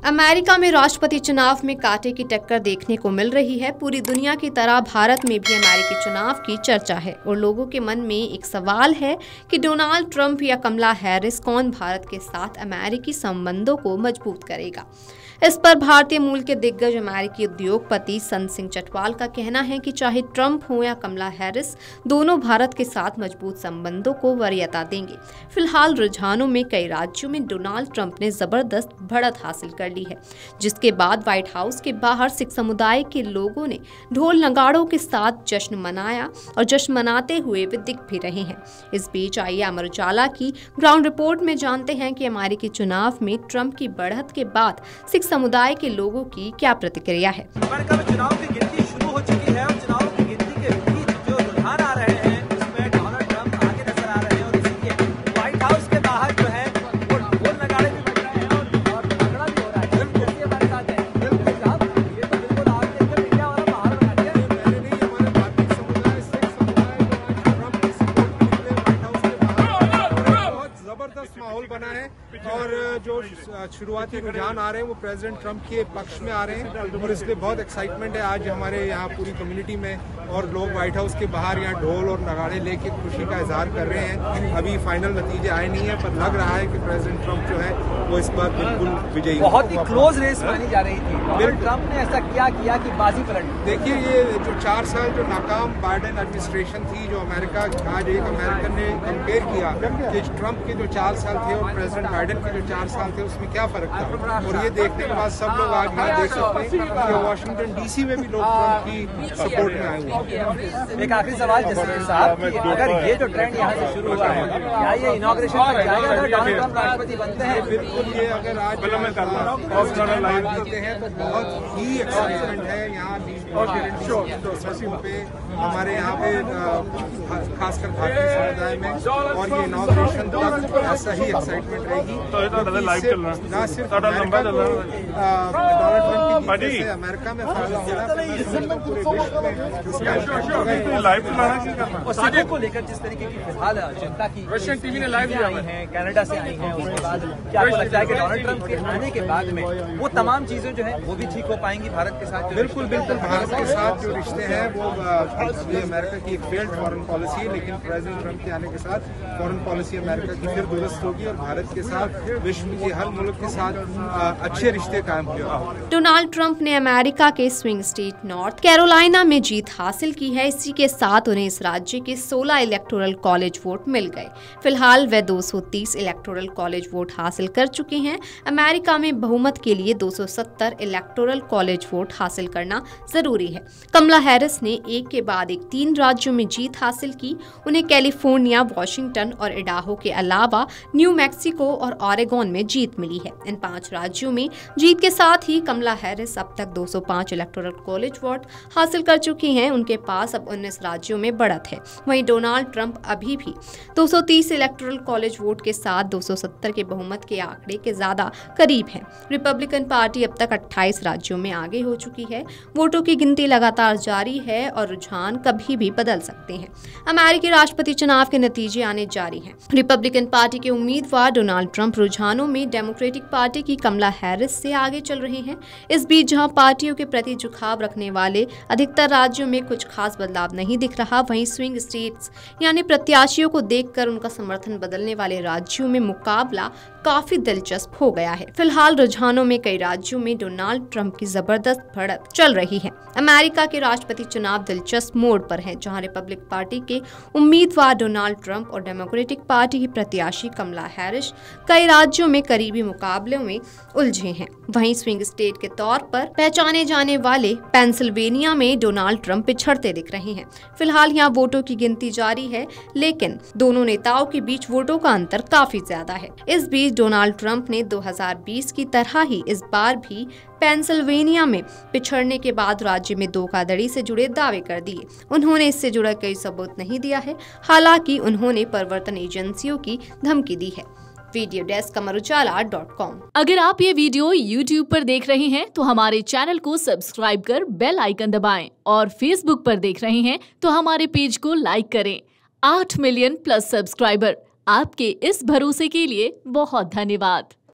America में राष्ट्रपति चुनाव में कांटे की टक्कर देखने को मिल रही है। पूरी दुनिया की तरह भारत में भी अमेरिकी चुनाव की चर्चा है और लोगों के मन में एक सवाल है कि डोनाल्ड ट्रंप या कमला हैरिस कौन भारत के साथ अमेरिकी संबंधों को मजबूत करेगा। इस पर भारतीय मूल के दिग्गज अमेरिकी उद्योगपति संत सिंह चटवाल का कहना है कि चाहे ट्रंप हो या कमला हैरिस, दोनों भारत के साथ मजबूत संबंधों को वरीयता देंगे। फिलहाल रुझानों में कई राज्यों में डोनाल्ड ट्रंप ने जबरदस्त बढ़त हासिल कर ली है, जिसके बाद व्हाइट हाउस के बाहर सिख समुदाय के लोगों ने ढोल नगाड़ों के साथ जश्न मनाया और जश्न मनाते हुए वे दिख भी रहे हैं। इस बीच आइए अमर उजाला की ग्राउंड रिपोर्ट में जानते हैं कि अमेरिकी चुनाव में ट्रंप की बढ़त के बाद सिख समुदाय के लोगों की क्या प्रतिक्रिया है। अमेरिका में चुनाव की गिनती शुरू हो चुकी है और चुनाव की गिनती के बीच जो रुझान आ रहे हैं उसमें डोनाल्ड ट्रंप आगे नजर आ रहे हैं और इसी के व्हाइट हाउस के बाहर जो है वो ढोल नगाड़े भी बज रहे हैं और झगड़ा भी हो रहा है। जैसे हमारे साथ है बिल्कुल साहब, ये तो बिल्कुल आप एकदम इंडिया वाला माहौल बना दिया। मैंने नहीं, हमारे भारतीय समुदाय सिख समुदाय ट्रंप की सपोर्ट के लिए व्हाइट हाउस के बाहर बहुत जबरदस्त माहौल बना है और जो शुरुआती रुझान आ रहे हैं वो प्रेसिडेंट ट्रंप के पक्ष में आ रहे हैं और इसलिए बहुत एक्साइटमेंट है। आज हमारे यहाँ पूरी कम्युनिटी में और लोग व्हाइट हाउस के बाहर यहाँ ढोल और नगाड़े लेके खुशी का इजहार कर रहे हैं। अभी फाइनल नतीजे आए नहीं है पर लग रहा है कि प्रेसिडेंट ट्रंप जो है वो इस बार बिल्कुल विजयी। बहुत ही क्लोज रेस मानी जा रही थी, डोनाल्ड ट्रंप ने ऐसा किया कि बाजी पलट। देखिए, ये जो 4 साल जो नाकाम बाइडेन एडमिनिस्ट्रेशन थी, जो अमेरिका आज एक अमेरिकन ने कंपेयर किया कि ट्रंप के जो 4 साल थे और प्रेसिडेंट बाइडेन के जो 4 साल थे उसमें क्या फर्क था। और ये देखने के बाद सब लोग आज यहाँ देख सकते हैं कि वॉशिंगटन डीसी में भी लोग ट्रंप की सपोर्ट में आए हुए हैं। एक आखिरी सवाल जैसे साहब, अगर ये जो ट्रेंड यहाँ से शुरू हुआ है, क्या ये इनॉग्रेशन में जाएगा अगर डोनाल्ड ट्रंप राष्ट्रपति बनते हैं? बिल्कुल, ये अगर आज जीते हैं तो बहुत ही एक्साइटमेंट है यहाँ पे हमारे यहाँ पे खासकर भारतीय समुदाय में, और ये इनॉग्रेशन तक ऐसा ही एक्साइटमेंट रहेगी। ना सिर्फ अमेरिका में फायदा हो रहा है, पूरे विश्व में और सिखों को लेकर जिस तरीके की फिलहाल जनता की आई है, कनाडा से आई है, उसके बाद क्या आपको लगता है कि डोनाल्ड ट्रंप के आने के बाद में वो तमाम चीजें जो है वो भी ठीक हो पाएंगी भारत के साथ? बिल्कुल बिल्कुल, भारत के साथ जो रिश्ते हैं वो ये अमेरिका की एक फेल्ड फॉरेन पॉलिसी है, लेकिन प्रेसिडेंट ट्रंप के आने के साथ फॉरेन पॉलिसी अमेरिका की फिर दुरुस्त होगी और भारत के साथ विश्व के हर मुल्क के साथ अच्छे रिश्ते कायम होंगे। डोनाल्ड ट्रंप ने अमेरिका के स्विंग स्टेट नॉर्थ कैरोलिना में जीत हासिल की है। इसी के साथ उन्हें इस राज्य के 16 इलेक्टोरल कॉलेज वोट मिल गए। फिलहाल वे 230 इलेक्टोरल कॉलेज वोट हासिल कर चुके हैं। अमेरिका में बहुमत के लिए 270 इलेक्टोरल कॉलेज वोट हासिल करना जरूरी है। कमला हैरिस ने एक के बाद एक 3 राज्यों में जीत हासिल की। उन्हें कैलिफोर्निया, वॉशिंगटन और इडाहो के अलावा न्यू मैक्सिको और ऑरेगॉन में जीत मिली है। इन 5 राज्यों में जीत के साथ ही कमला हैरिस अब तक 205 इलेक्टोरल कॉलेज वोट हासिल कर चुकी हैं। उनके पास अब 19 राज्यों में बढ़त है। वहीं डोनाल्ड ट्रंप अभी भी 230 इलेक्टोरल कॉलेज वोट के साथ 270 के बहुमत के आंकड़े के ज्यादा करीब है। रिपब्लिकन पार्टी अब तक 28 राज्यों में आगे हो चुकी है। वोटों की गिनती लगातार जारी है और रुझान कभी भी बदल सकते हैं। अमेरिकी राष्ट्रपति चुनाव के नतीजे आने जारी हैं। रिपब्लिकन पार्टी के उम्मीदवार डोनाल्ड ट्रंप रुझानों में डेमोक्रेटिक पार्टी की कमला हैरिस से आगे चल रहे हैं। इस बीच जहां पार्टियों के प्रति झुकाव रखने वाले अधिकतर राज्यों में कुछ खास बदलाव नहीं दिख रहा, वहीं स्विंग स्टेट्स यानी प्रत्याशियों को देखकर उनका समर्थन बदलने वाले राज्यों में मुकाबला काफी दिलचस्प हो गया है। फिलहाल रुझानों में कई राज्यों में डोनाल्ड ट्रंप की जबरदस्त बढ़त चल रही है। अमेरिका के राष्ट्रपति चुनाव दिलचस्प मोड़ पर है, जहां रिपब्लिक पार्टी के उम्मीदवार डोनाल्ड ट्रंप और डेमोक्रेटिक पार्टी की प्रत्याशी कमला हैरिस कई राज्यों में करीबी मुकाबलों में उलझे हैं। वहीं स्विंग स्टेट के तौर पर पहचाने जाने वाले पेंसिल्वेनिया में डोनाल्ड ट्रंप पिछड़ते दिख रहे हैं। फिलहाल यहाँ वोटों की गिनती जारी है, लेकिन दोनों नेताओं के बीच वोटों का अंतर काफी ज्यादा है। इस बीच डोनाल्ड ट्रंप ने 2020 की तरह ही इस बार भी पेंसिल्वेनिया में पिछड़ने के बाद राज्य में धोखाधड़ी से जुड़े दावे कर दिए। उन्होंने इससे जुड़ा कोई सबूत नहीं दिया है। हालांकि उन्होंने प्रवर्तन एजेंसियों की धमकी दी है। Video desk amarujala.com। अगर आप ये वीडियो YouTube पर देख रहे हैं तो हमारे चैनल को सब्सक्राइब कर बेल आइकन दबाएं और Facebook पर देख रहे हैं तो हमारे पेज को लाइक करें। 8 मिलियन प्लस सब्सक्राइबर, आपके इस भरोसे के लिए बहुत धन्यवाद।